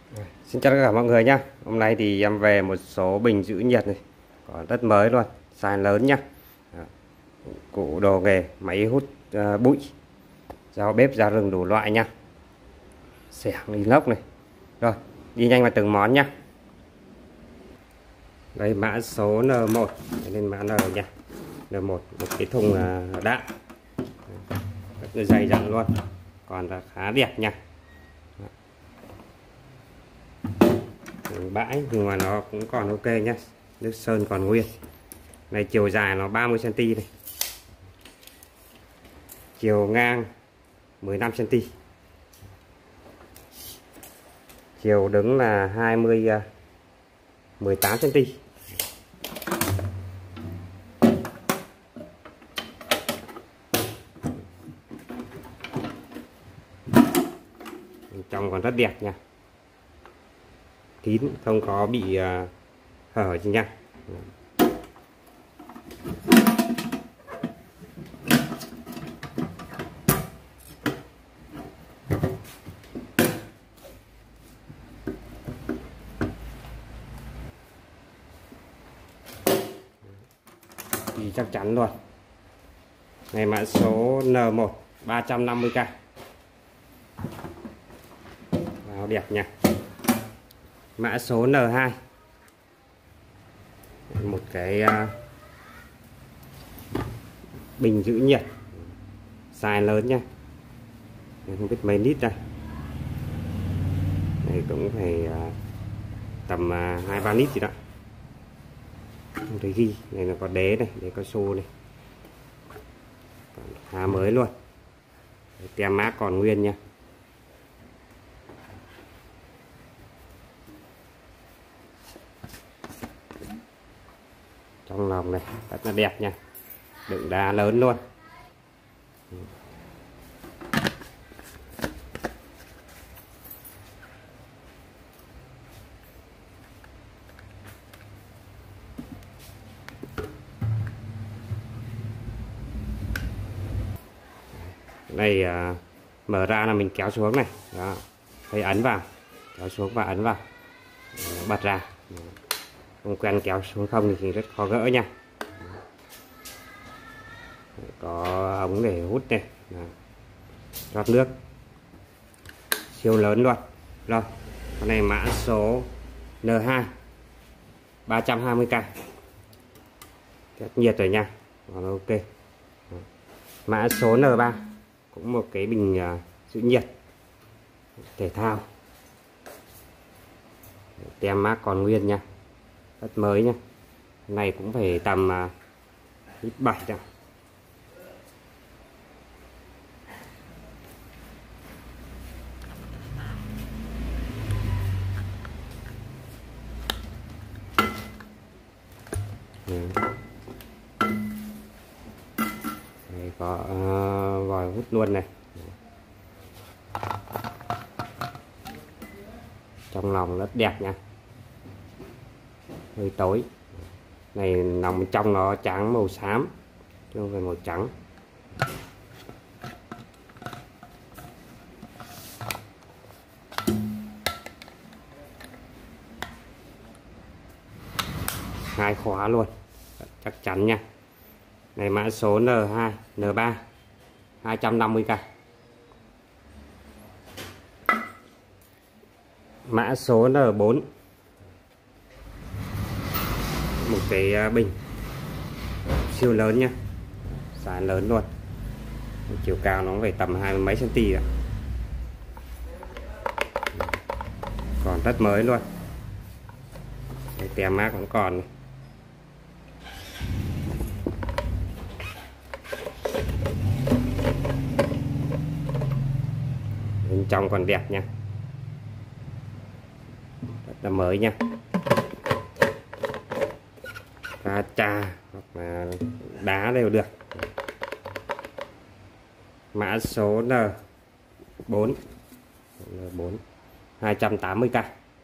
Xin chào tất cả mọi người nhá. Hôm nay thì em về một số bình giữ nhiệt này, còn rất mới luôn, size lớn nhá. Cụ đồ nghề, máy hút bụi, dao bếp, dao rừng đủ loại nhá. Xẻng inox này. Rồi, đi nhanh vào từng món nhá. Đây mã số N1, lên mã N nha. N1, một cái thùng đạn, rất dày dặn luôn, còn là khá đẹp nha. Bãi nhưng mà nó cũng còn ok nhé, nước sơn còn nguyên. Này chiều dài nó 30 cm này, chiều ngang 15 cm, chiều đứng là 18 cm. Trong còn rất đẹp nha, kín, không có bị hở gì nha. Thì chắc chắn luôn. Này mã số N1 350k, áo đẹp nha. Mã số N2, một cái bình giữ nhiệt size lớn nha, không biết mấy lít đây, này cũng phải tầm 2-3 lít gì đó, không thấy ghi. Này là có đế này, đế cao su này, còn khá mới luôn, tem mác còn nguyên nha. Trong lòng này rất là đẹp nha, đựng đá lớn luôn. Đây mở ra là mình kéo xuống này, đó, thấy ấn vào, kéo xuống và ấn vào, bật ra. Không quen kéo xuống không thì rất khó gỡ nha. Có ống để hút này, rót nước, siêu lớn luôn. Rồi, con này mã số N2 320k, rất nhiệt rồi nha, còn ok. Mã số N3 cũng một cái bình giữ nhiệt thể thao, tem mác còn nguyên nha, rất mới nha. Này cũng phải tầm lít 7 đó. Đây có vòi hút luôn này. Trong lòng rất đẹp nha, hơi tối. Này nằm trong nó trắng màu xám chứ không phải màu trắng. Hai khóa luôn, chắc chắn nha. Này mã số N2 N3 250k. Mã số N4, một cái bình siêu lớn nha, size lớn luôn, chiều cao nó phải tầm 20 mấy cm ạ, còn rất mới luôn. Đây, tem mác cũng còn này. Bên trong còn đẹp nha, rất là mới nha. Cá trà hoặc là đá đều được. Mã số N4 280k.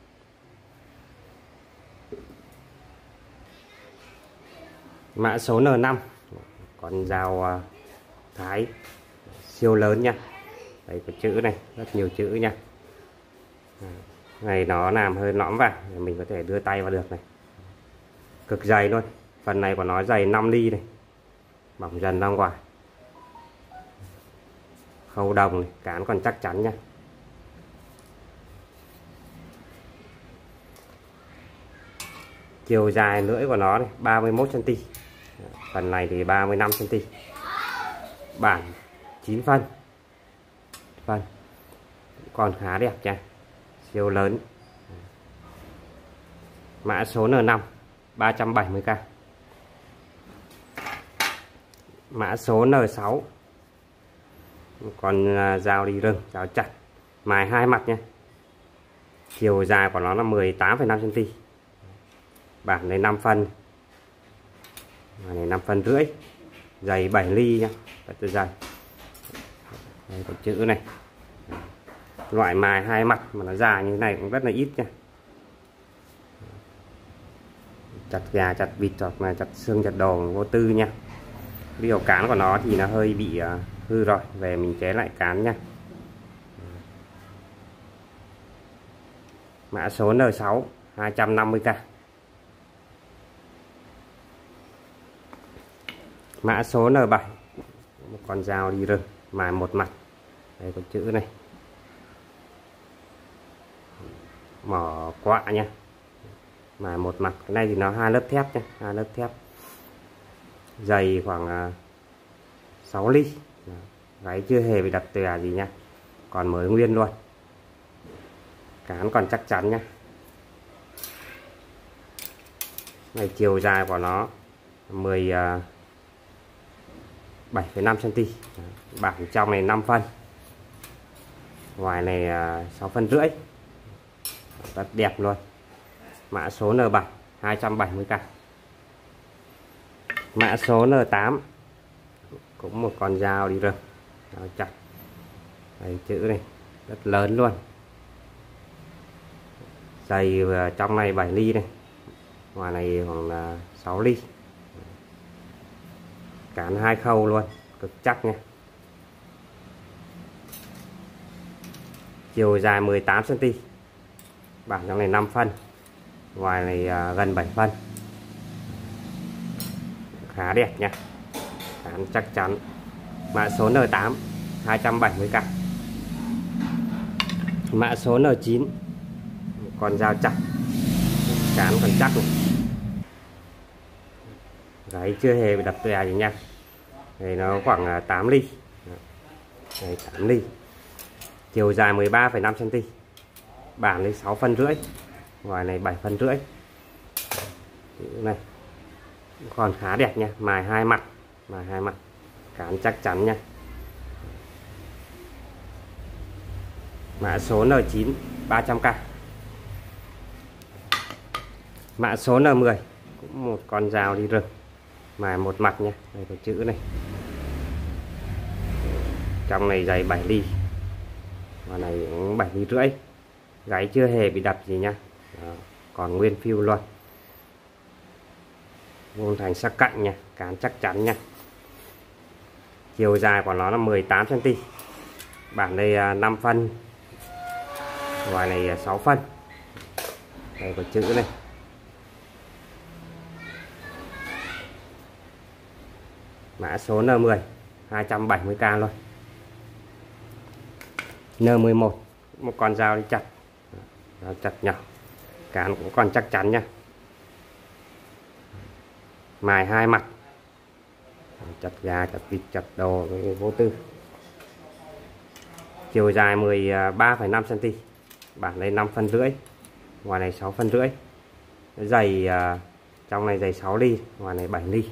Mã số N5, con dao thái siêu lớn nha. Đây có chữ này, rất nhiều chữ nha. này nó làm hơi nõm vào, mình có thể đưa tay vào được này. Cực dày luôn, phần này của nó dày 5 ly này, bỏng dần ra ngoài. Khâu đồng này, cán còn chắc chắn nha. Chiều dài lưỡi của nó này 31 cm, phần này thì 35 cm. Bản 9 phân, còn khá đẹp nha, siêu lớn. Mã số N5 370k. Mã số N6 còn dao đi rừng, dao chặt, mài hai mặt nha. Chiều dài của nó là 18,5 cm. Bản này 5 phân, bản này 5 phân rưỡi, dày 7 ly nha, rất dày. Đây có chữ này. Loại mài hai mặt mà nó dài như thế này cũng rất là ít nha. Chặt gà, chặt vịt hoặc là chặt xương, chặt đồ vô tư nha. Ví dụ cán của nó thì nó hơi bị hư rồi, về mình chế lại cán nha. Mã số N6 250k. Mã số N7, một con dao đi rừng, mài một mặt. Đây có chữ này. Mỏ quạ nha, mài một mặt. Cái này thì nó 2 lớp thép nha, 2 lớp thép. Dày khoảng 6 ly. Gáy chưa hề bị đập tè gì nha, còn mới nguyên luôn. Cán còn chắc chắn nha. Này chiều dài của nó 17,5 cm. Bản trong này 5 phân, ngoài này 6 phân rưỡi, rất đẹp luôn. Mã số N7 270k. Mã số N8 cũng một con dao đi rừng, dao chặt. Đây chữ này rất lớn luôn, dày trong này 7 ly này, ngoài này khoảng là 6 ly. Cán 2 khâu luôn, cực chắc nha. Chiều dài 18 cm. Bản trong này 5 phân, ngoài này gần 7 phân. Khá đẹp nha, cán chắc chắn. Mã số N8 270k. Mã số N9 con dao chặt, cán còn chắc rồi. Gáy chưa hề bị đập tè gì nha. Đây nó khoảng 8 ly. Đây 8 ly. Chiều dài 13,5 cm. Bản này 6 phân rưỡi, ngoài này 7 phân rưỡi. Này còn khá đẹp nha, mài hai mặt, cán chắc chắn nha. Mã số N9 300k. Mã số N10 cũng một con dao đi rừng, mài một mặt nha. Đây có chữ này. Trong này dày 7 ly, và này cũng 7 ly rưỡi. Gáy chưa hề bị đập gì nha. Đó, còn nguyên phiêu luôn. Vuông thành sắc cạnh nha, cán chắc chắn nha. Chiều dài của nó là 18 cm. Bản đây 5 phân, ngoài này 6 phân. Đây có chữ này. Mã số N10 270k luôn. N11 một con dao đi chặt, dao chặt nhỏ, cán cũng còn chắc chắn nha. Mài hai mặt, chặt gà, chặt vịt, chặt đồ vô tư. Chiều dài 13,5 cm. Bản này 5 phân rưỡi, ngoài này 6 phân rưỡi. Dày trong này dày 6 ly, ngoài này 7 ly.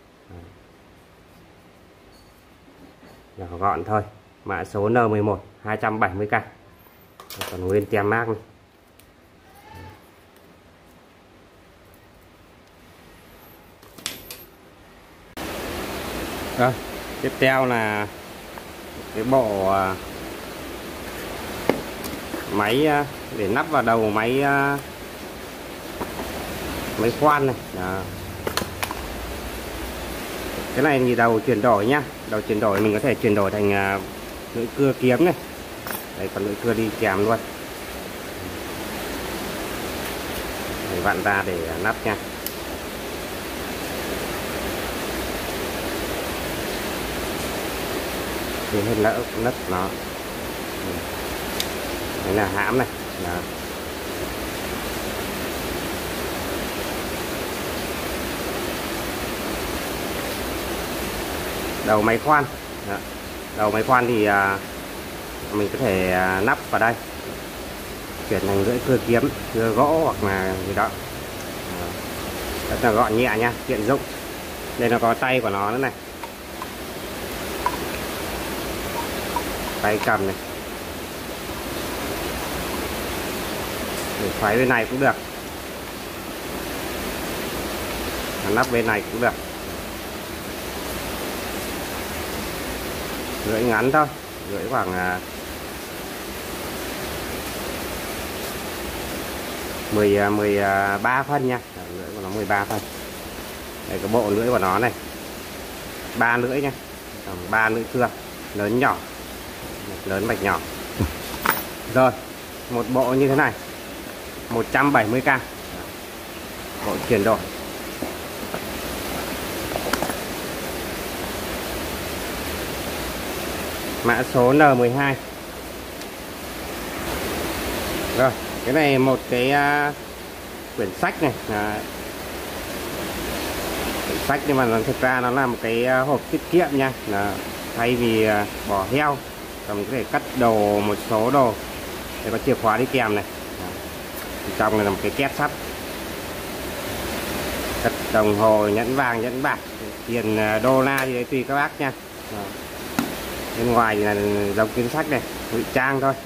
Nhỏ gọn thôi. Mã số N11 270k. Còn nguyên tem mác này. Rồi, tiếp theo là cái bộ máy để nắp vào đầu máy khoan này. Đó. Cái này thì đầu chuyển đổi nhá, đầu chuyển đổi mình có thể chuyển đổi thành lưỡi cưa kiếm này. Đây còn lưỡi cưa đi kèm luôn. vặn ra để nắp nha. Thì hết lỡ nắp nó. Đây là hãm này. Đó. Đầu máy khoan. Đó. Đầu máy khoan thì mình có thể nắp vào đây, chuyển thành lưỡi cưa kiếm, cưa gỗ hoặc là gì đó. Rất là gọn nhẹ nha, tiện dụng. Đây nó có tay của nó nữa này, tay cầm này, để xoáy bên này cũng được, nắp bên này cũng được. Lưỡi ngắn thôi, lưỡi khoảng 13 phân nha. Lưỡi của nó 13 phân. Đây cái bộ lưỡi của nó này, 3 lưỡi nha, 3 lưỡi cưa lớn nhỏ, lớn mạch nhỏ. Rồi một bộ như thế này 170k, bộ chuyển đổi. Mã số N12. Rồi cái này một cái quyển sách này, quyển sách nhưng mà thực ra nó là một cái hộp tiết kiệm nha. Thay vì bỏ heo còn có thể cắt đồ, một số đồ. Để có chìa khóa đi kèm này. Trong này là một cái két sắt, cất đồng hồ, nhẫn vàng, nhẫn bạc, tiền đô la gì đấy tùy các bác nha. Bên ngoài thì là giống kính sách này, ngụy trang thôi.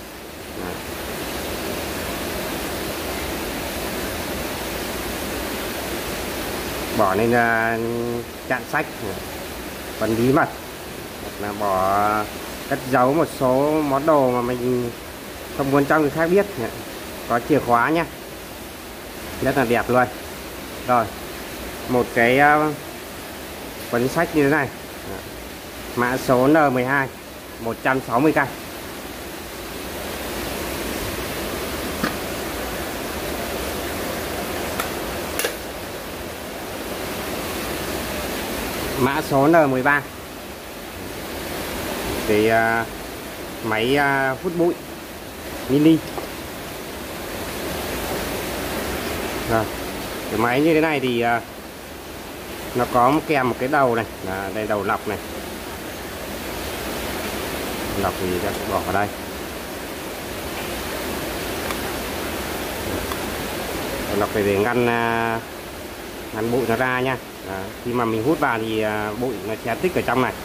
Bỏ lên chặn sách, phần bí mật, hoặc là bỏ cất giấu một số món đồ mà mình không muốn cho người khác biết. Có chìa khóa nhá, rất là đẹp luôn. Rồi một cái cuốn sách như thế này, mã số N12, 160k. Mã số N13, cái máy hút bụi mini. Rồi cái máy như thế này thì nó có kèm một cái đầu này, đây đầu lọc này. Lọc thì ta sẽ bỏ vào đây. Lọc này để ngăn bụi nó ra nha. Khi mà mình hút vào thì bụi nó sẽ tích ở trong này.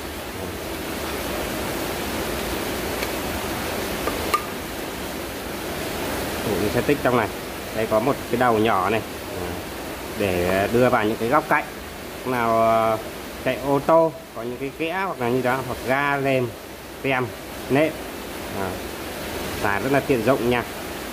Bụi nó sẽ tích trong này. Đây có một cái đầu nhỏ này để đưa vào những cái góc cạnh. Lúc nào chạy ô tô có những cái kẽ hoặc là như đó, hoặc ga lềm, tem, nệm, xài rất là tiện dụng nha.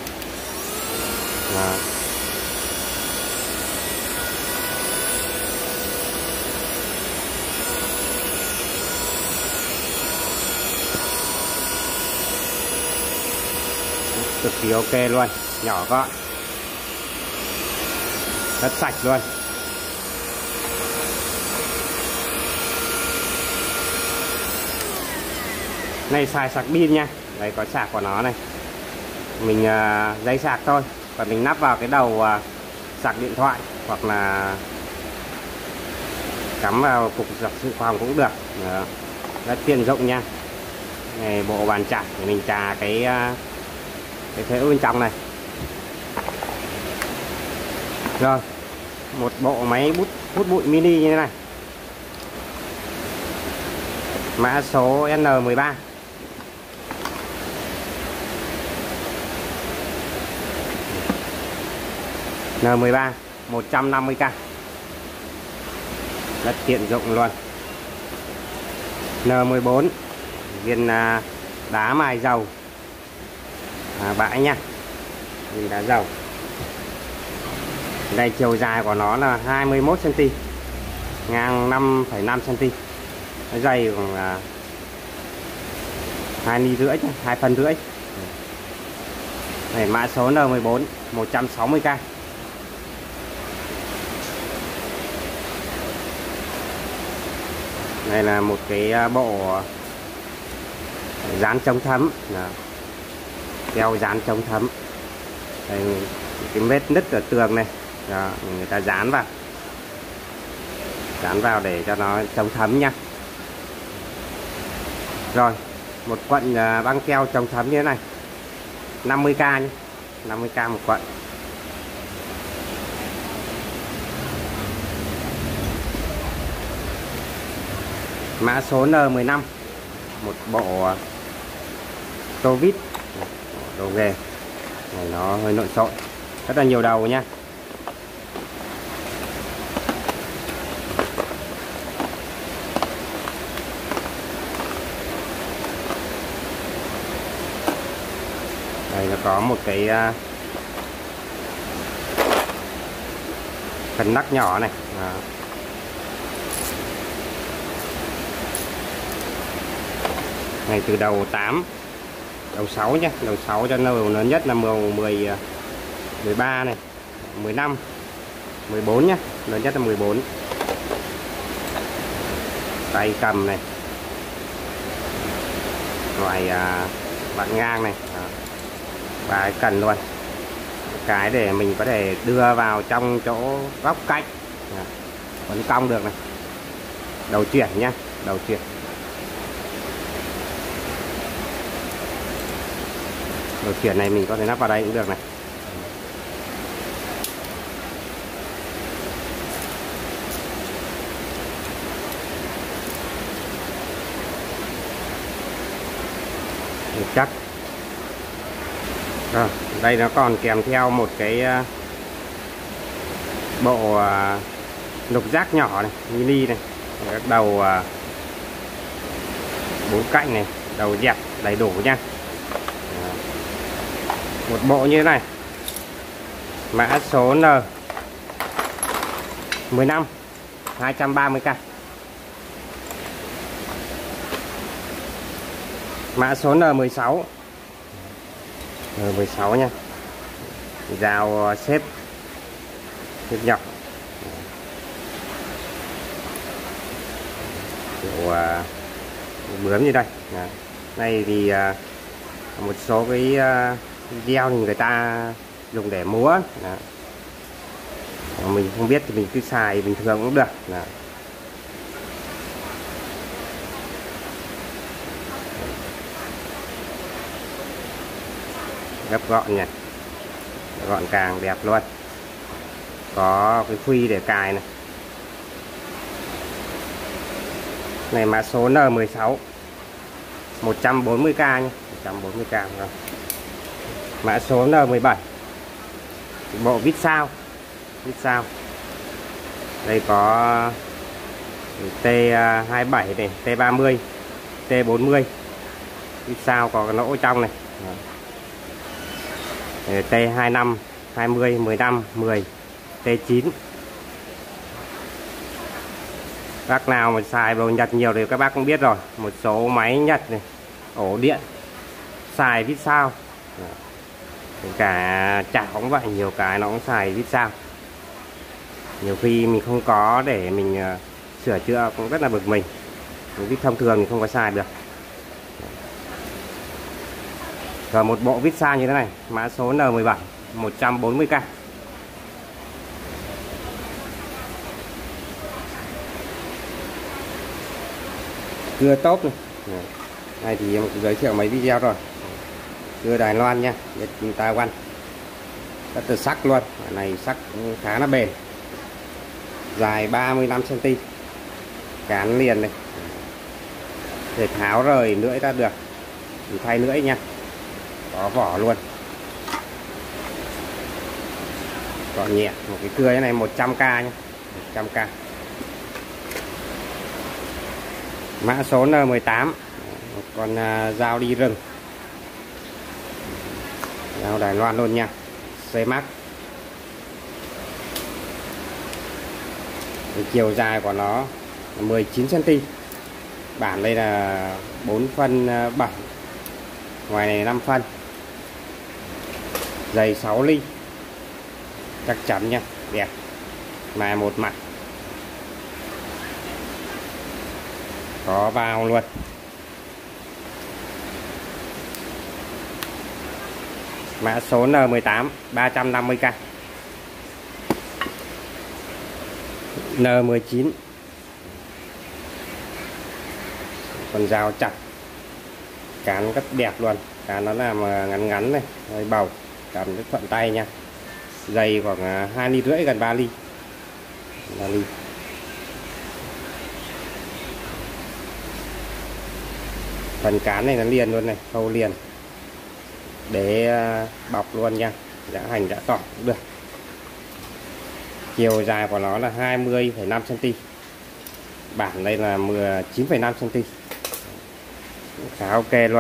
Cực kỳ ok luôn, nhỏ gọn, rất sạch luôn. Này xài sạc pin nha, đây có sạc của nó này, mình dây sạc thôi, và mình nắp vào cái đầu sạc điện thoại hoặc là cắm vào cục sạc dự phòng cũng được. Rất tiện dụng nha. Này bộ bàn chải để mình chà cái phễu bên trong này. Rồi một bộ máy hút bụi mini như thế này, mã số N13. N13 150k, rất tiện dụng luôn. N14 viên đá mài dầu bãi nha, viên đá dầu. Đây chiều dài của nó là 21 cm, ngang 5,5 cm, dày khoảng 2,5 ly, 2 phân rưỡi. Này mã số N14 160k. Đây là một cái bộ dán chống thấm, keo dán chống thấm. Đây, cái vết nứt ở tường này. Đó, người ta dán vào để cho nó chống thấm nha. Rồi, một quận băng keo chống thấm như thế này, 50k nhé, 50k một quận. Mã số N15, một bộ tô vít, đồ nghề này, nó hơi lộn xộn, rất là nhiều đầu nha. Đây nó có một cái phần nắp nhỏ này. Này từ đầu 8, đầu 6 nhé, đầu 6 cho đầu lớn nhất là 10, 13 này, 15, 14 nhé, lớn nhất là 14. Tay cầm này, loại vặn ngang này, và cái cần luôn, cái để mình có thể đưa vào trong chỗ góc cạnh, vẫn cong được này. Đầu chuyển nhá, đầu chuyển. Đầu chuyển này mình có thể lắp vào đây cũng được này. Chắc. Rồi, đây nó còn kèm theo một cái bộ lục giác nhỏ này, mini này, các đầu 4 cạnh này, đầu dẹp đầy đủ nha. Một bộ như thế này, mã số N15, 230k. Mã số N16, N16 nha, dao xếp nhọc, kiểu bướm như đây. Đây thì một số cái video thì người ta dùng để múa. Mình không biết thì mình cứ xài bình thường cũng được. Gấp gọn nha, gọn càng đẹp luôn. Có cái khuy để cài này. Này mã số N16, 140k nhé, 140k rồi. Mã số N17, bộ vít sao, đây có T27 này, T30, T40, vít sao có cái lỗ trong này. T25, 20, 15, 10, T9. Bác nào mà xài đồ Nhật nhiều thì các bác cũng biết rồi. Một số máy Nhật này, ổ điện xài vít sao. Cả chảo cũng vậy, nhiều cái nó cũng xài vít sao. Nhiều khi mình không có để mình sửa chữa cũng rất là bực mình. Vít thông thường thì không có xài được. Rồi một bộ vít sao như thế này, mã số N17, 140k. Cưa tốt này. Này thì em giới thiệu mấy video rồi. Cưa Đài Loan nha, Taiwan, rất là sắc luôn. Cái này sắc khá là bền, dài 35 cm, cán liền này, để tháo rời lưỡi ra được thì thay lưỡi nha, có vỏ luôn, còn nhẹ. Một cái cưa này 100k nhé, 100k. Mã số N18, một con dao đi rừng, dao Đài Loan luôn nha, C-Max. Chiều dài của nó là 19 cm, bản đây là 4 phân 7, ngoài này 5 phân, dày 6 ly, chắc chắn nha, đẹp, mà một mặt. có vào luôn. Mã số N18 350k. N19 con dao chặt, cán rất đẹp luôn, cán nó làm ngắn ngắn này, hơi bầu, cầm rất thuận tay nha. Dày khoảng 2,5 ly, gần 3 ly. 3 ly. Phần cán này nó liền luôn này, khâu liền để bọc luôn nha, đã hành đã tỏi cũng được. Chiều dài của nó là 20,5 cm, bản đây là 19,5 cm, khá ok luôn.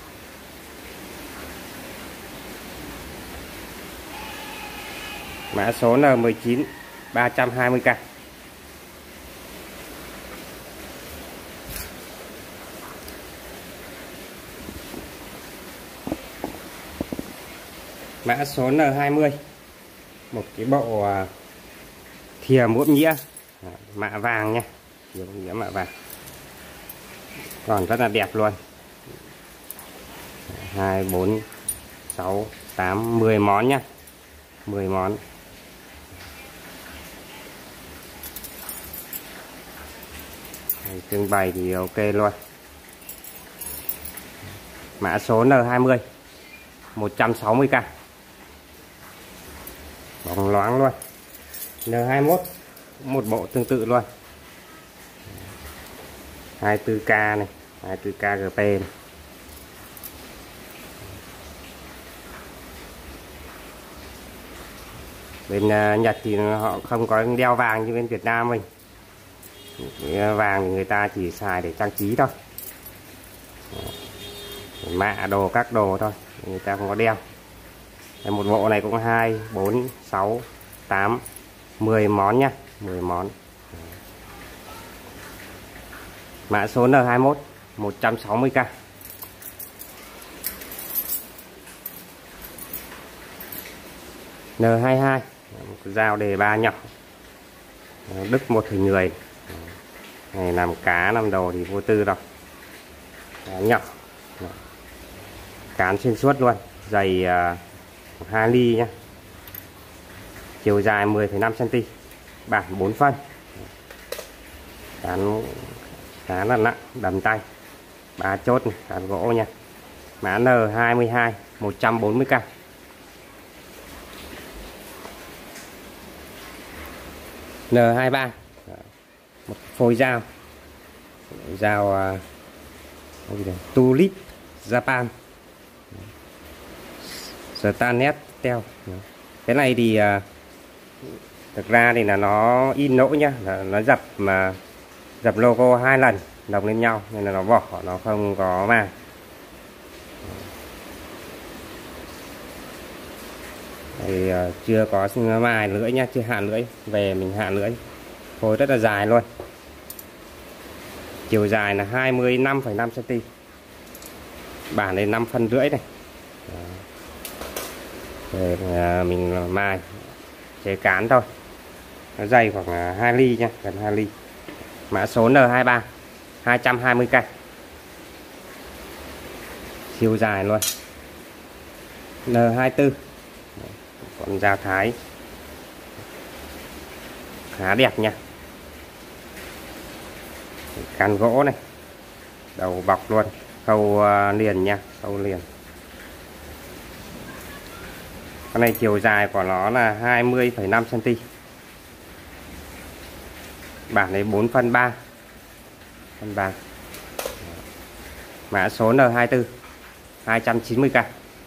Mã số N19 320k. Mã số N20, một cái bộ thìa muỗng nhĩa mạ vàng nha, muỗng nhĩa mạ vàng, còn rất là đẹp luôn. 2, 4, 6, 8, 10 món nha, 10 món. Trưng bày thì ok luôn. Mã số N20 160k, bóng loáng luôn. N21 một bộ tương tự luôn, 24k này, 24k GP này. Bên Nhật thì họ không có đeo vàng như bên Việt Nam mình. Vàng thì người ta chỉ xài để trang trí thôi, mạ đồ các đồ thôi, người ta không có đeo. Một bộ này cũng 2, 4, 6, 8, 10 món nha, 10 món. Mã số N21 160k. N22 một dao đề ba nhỏ, đứt một hình người này, làm cá làm đồ thì vô tư đâu. Cá nhỏ, cán xuyên suốt luôn, dày 2 ly nhá, chiều dài 10,5 cm, bản 4 phân, cán khá là nặng, đầm tay, 3 chốt này, cán gỗ nha. Mã N22 140k. N23 một phôi dao, dao Tulip Japan Stainless steel. Cái này thì thực ra thì là nó in lỗi nhá, nó dập logo 2 lần đọc lên nhau nên là nó vỏ nó không có màng. Thì chưa có mài lưỡi nha, chưa hạ lưỡi, về mình hạ lưỡi. Phôi rất là dài luôn, chiều dài là 25,5 cm, bản này 5,5 phân này. Để mình mài chế cán thôi, nó dày khoảng 2 ly nha, gần 2 ly. Mã số N23 220k, siêu dài luôn. N24 con dao thái khá đẹp nha, cán gỗ này, đầu bọc luôn, khâu liền nha, khâu liền. Con này chiều dài của nó là 20,5 cm, bản này 4/3. Mã số N24 290k.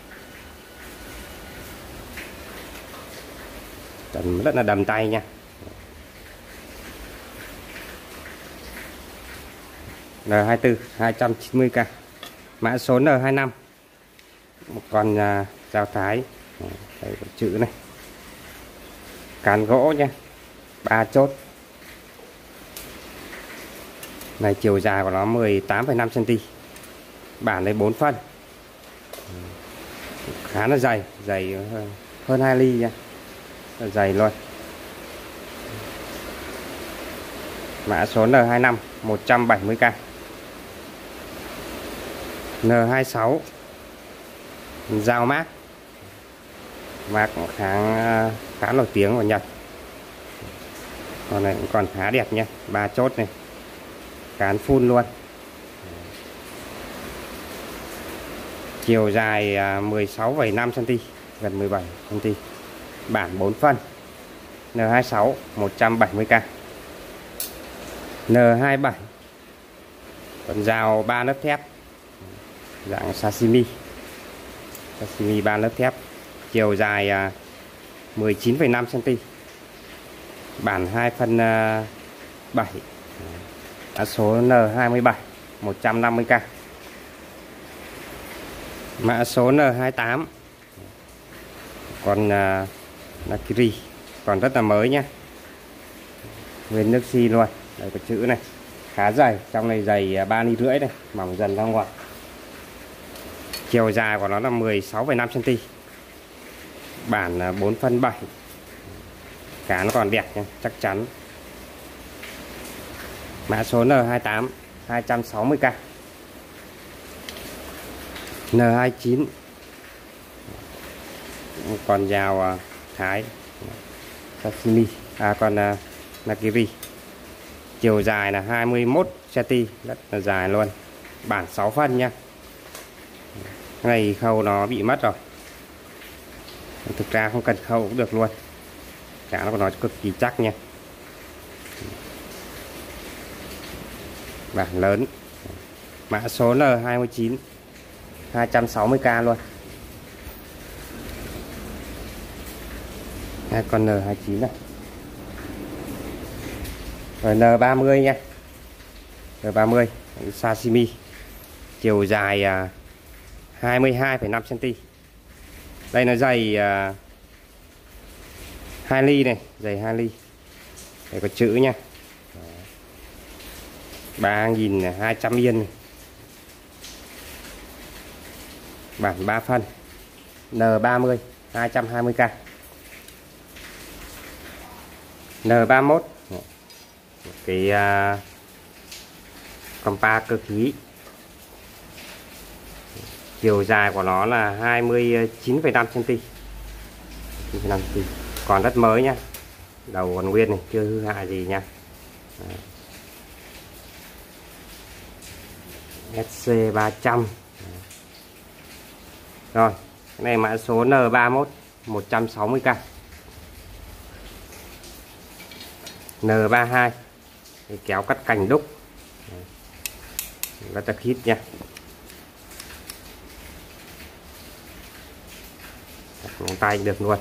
Rất là đầm tay nha. N24 290k. Mã số N25 một con dao thái, đây có chữ này, cán gỗ nha, 3 chốt. Này chiều dài của nó 18,5 cm, bản này 4 phân, khá là dày, dày hơn 2 ly nha, dày luôn. Mã số N25 170k. N26 dao mát khá nổi tiếng của Nhật. Con này cũng còn khá đẹp nhé, 3 chốt này, cán full luôn. Chiều dài 16,5 cm, gần 17 cm. Bản 4 phân. N26 170k. N27 con dao 3 lớp thép dạng sashimi 3 lớp thép, chiều dài 19,5 cm, bản 2 phân 7, mã số N27 150k. Mã số N28 con Nakiri còn rất là mới nhé, nguyên nước xi luôn. Đây có chữ này, khá dày, trong này dày 3,5 ly này, mỏng dần ra ngoài. Chiều dài của nó là 16,5 cm, bản 4 phân 7, cá nó còn đẹp nha, chắc chắn. Mã số N28 260k. N29 con dao Thái sashimi, con Nakiri, chiều dài là 21 cm, rất là dài luôn, bản 6 phân nha. Cái này khâu nó bị mất rồi, thực ra không cần khâu cũng được luôn, cá nó của nó cực kỳ chắc nha. Bản lớn. Mã số N29 260k luôn. Hai con N29 này. Rồi N30 nha. N30 sashimi, chiều dài 22,5 cm. Đây nó dày 2 ly này, dày 2 ly. Đây có chữ nha. 3.200 yên này. Bản 3 phân. N30 220k. N31 cái compa cơ khí, chiều dài của nó là 29,5 cm, còn rất mới nhá, đầu còn nguyên này, chưa hư hại gì nha. SC300. Rồi, cái này mã số N31 160k. N32 kéo cắt cành đúc, rất là khít nha. Móng tay được luôn,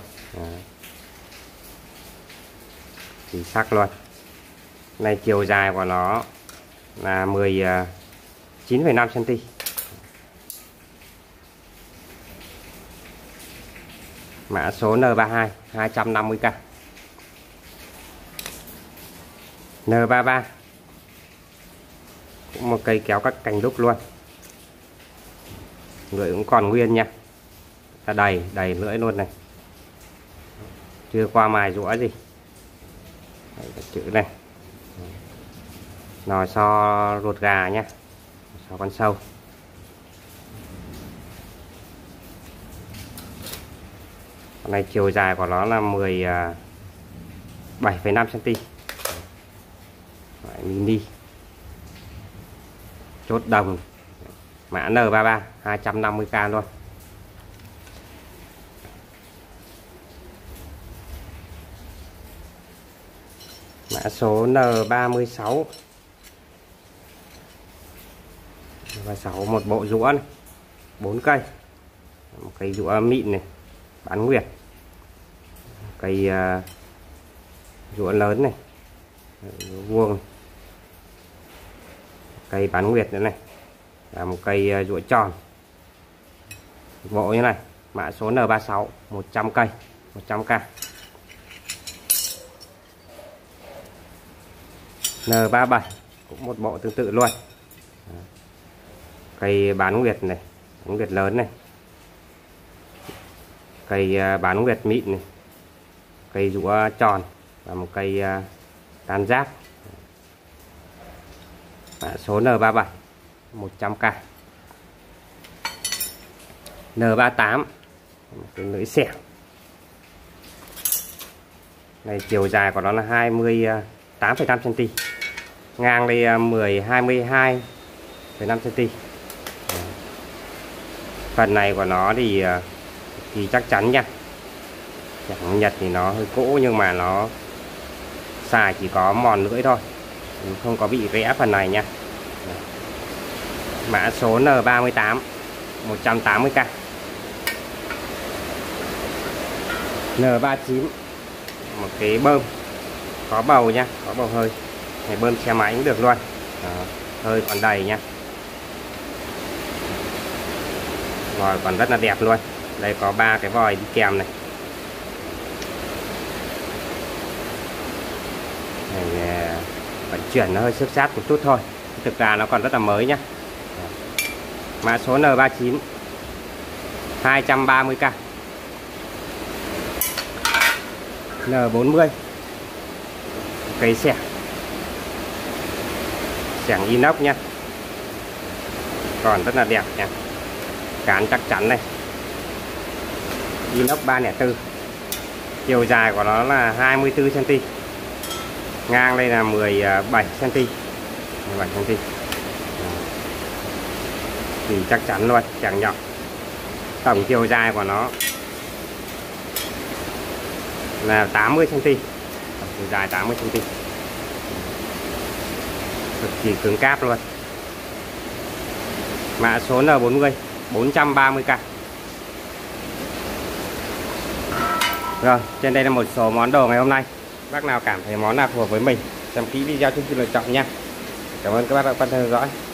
chính xác luôn. Này chiều dài của nó là 19,5 cm. Mã số N32 250k. N33 cũng một cây kéo các cành đúc luôn, lưỡi cũng còn nguyên nha, ta đầy lưỡi luôn này, chưa qua mài rũa gì. Đây, chữ này, nồi xo ruột gà nhá, xo con sâu. Con này chiều dài của nó là 17,5 cm. Mini chốt đồng. Mã N33 250k luôn. Mã số N36 một bộ rũa này, 4 cây, một cây rũa mịn này, bán nguyệt, cây rũa lớn này, vuông này. Cây bán nguyệt nữa này, và một cây rũa tròn, một bộ như này. Mã số N36 100 cây, 100k. N37 cũng một bộ tương tự luôn, cây bán nguyệt này, bán nguyệt lớn này, cây bán nguyệt mịn này, cây rũa tròn và một cây tam giác. Mã số N37 100k. N38, cái lưỡi xẻng này, chiều dài của nó là 28,5 cm, ngang đây 22,5 cm. Phần này của nó thì chắc chắn nha. Chẳng Nhật thì nó hơi cũ nhưng mà nó xài chỉ có mòn lưỡi thôi, không có bị rẽ phần này nha. Mã số N38 180k. N39 một cái bơm có bầu nha, có bầu hơi này, bơm xe máy cũng được luôn. Đó, hơi còn đầy nha, vòi còn rất là đẹp luôn. Đây có 3 cái vòi đi kèm này. Vận chuyển nó hơi xước sát một chút thôi, thực ra nó còn rất là mới nhá. Mã số N39 230k. N40 cây xẻng inox nhá, còn rất là đẹp nha, cán chắc chắn này, inox 304, chiều dài của nó là 24 cm, ngang đây là 17 cm, 17 cm. Thì chắc chắn luôn, chẳng nhọc. Tổng chiều dài của nó là 80 cm, chiều dài 80 cm, cực kỳ cứng cáp luôn. Mã số N40 430k. Rồi, trên đây là một số món đồ ngày hôm nay. Bác nào cảm thấy món nào phù hợp với mình, xem kỹ video trước khi lựa chọn nha. Cảm ơn các bác đã quan tâm theo dõi.